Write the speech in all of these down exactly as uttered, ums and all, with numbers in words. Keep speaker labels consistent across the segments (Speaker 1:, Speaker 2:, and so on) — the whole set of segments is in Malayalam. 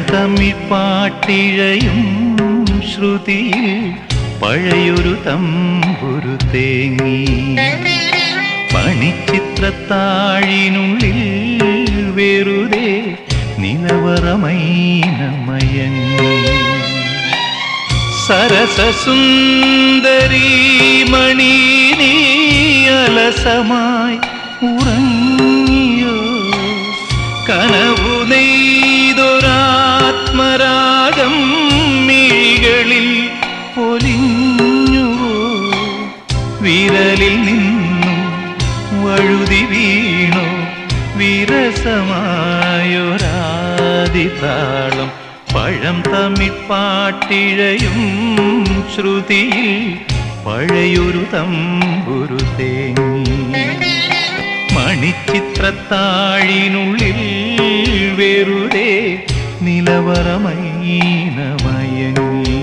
Speaker 1: തമിഴ് പാട്ടിഴയും ശ്രുതിയിൽ പഴയൊരു തമ്പുരു തേങ്ങി. മണിച്ചിത്രത്താഴിനുള്ളിൽ വെറുതെ നിലവറമൈനമയങ്ങി. സരസസുന്ദരീ മണി നീ അലസമായി ഉറങ്ങിയോ? കനവു നെയ്തൊരാത്മരാഗം മിഴികളിൽ പൊലിഞ്ഞുവോ? വിരലിൽ നിന്നും വഴുതി വീണോ വിരസമായൊരാദിതാളം? പഴം തമിഴ് പാട്ടിഴയും ശ്രുതിയിൽ പഴയൊരു തമ്പുരു തേങ്ങി. മണിച്ചിത്രത്താഴിനുള്ളിൽ വെറുതെ നിലവറമൈനമയങ്ങി.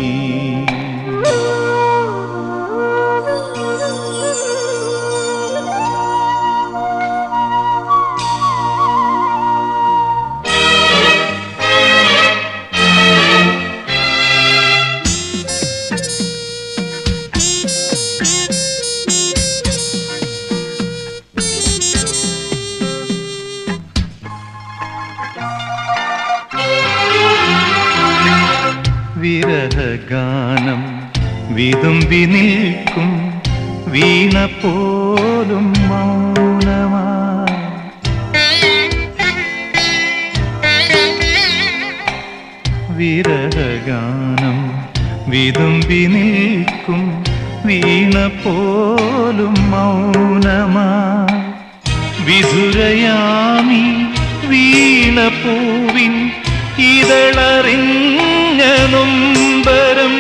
Speaker 1: വിരഹഗാനം വിതുമ്പി നിൽക്കും വീണ പോലും മൗനമായി. വിരഹഗാനം വിതുമ്പി നിൽക്കും വീണ പോലും മൗനമായി. വിധുരയാമി വീണ പൂവിൻ ഇതളറിഞ്ഞ നൊമ്പരം.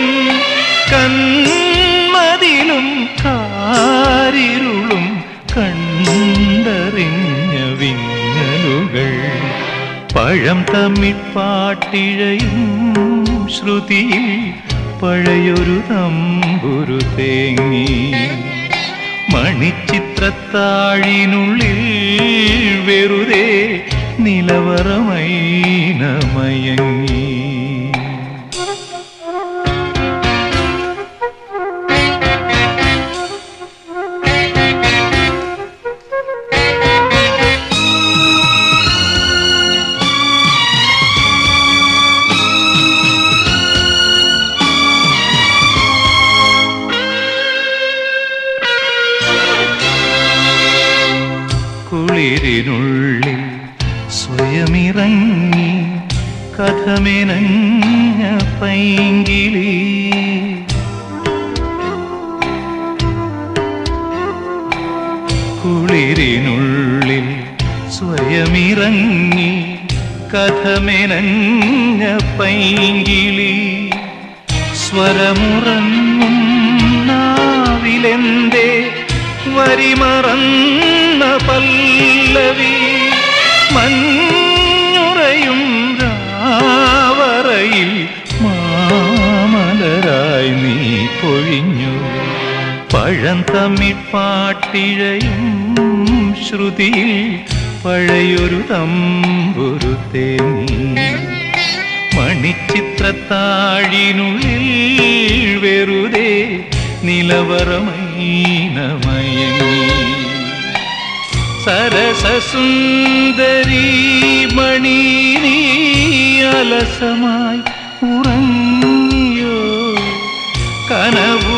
Speaker 1: കന്മതിലും കാരിരുളും കണ്ടറിഞ്ഞ വിങ്ങലുകൾ. പഴം തമിഴ് പാട്ടിഴയും ശ്രുതിയിൽ പഴയൊരു തമ്പുരു തേങ്ങി. മണിച്ചിത്രത്താഴിനുള്ളിൽ വെറുതെ നിലവറമൈനമയങ്ങി. കുളിരിനുള്ളിൽ സ്വയമിറങ്ങി കഥമെനഞ്ഞ പൈങ്കിളി. കുളിരിനുള്ളിൽ സ്വയമിറങ്ങി കഥമെനഞ്ഞ പൈങ്കിളി. സ്വരമുറങ്ങും നാവിലെന്തേ വരിമറന്ന പല്ലവി. മഞ്ഞുറയും രാവറയിൽ മാമലരായി നീ പൊഴിഞ്ഞു. പഴം തമിഴ് പാട്ടിഴയും ശ്രുതിയിൽ പഴയൊരു തമ്പുരു തേങ്ങി. മണിച്ചിത്രത്താഴിനുള്ളിൽ വെറുതെ നിലവറമൈനമയങ്ങി. സരസസുന്ദരീ മണി നീ അലസമായി ഉറങ്ങിയോ? കനവു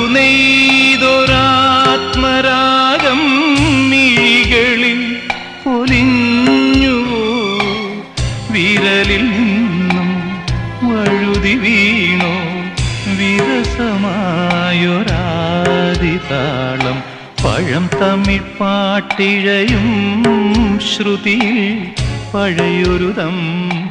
Speaker 1: നെയ്തൊരാത്മരാഗം മിഴികളിൽ പൊലിഞ്ഞുവോ? വിരലിൽ നിന്നും വഴുതി വീണോ വിരസമായൊരാദിതാളം? പഴം തമിഴ് പാട്ടിഴയും ശ്രുതിയിൽ പഴയൊരു തമ്പുരു